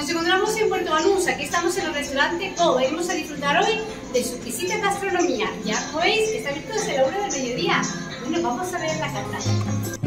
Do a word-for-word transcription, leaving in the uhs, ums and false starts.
Nos encontramos en Puerto Banús, aquí estamos en el restaurante Co. Venimos a disfrutar hoy de su exquisita gastronomía. Ya como veis, está abierto desde la una del mediodía. Bueno, vamos a ver la carta.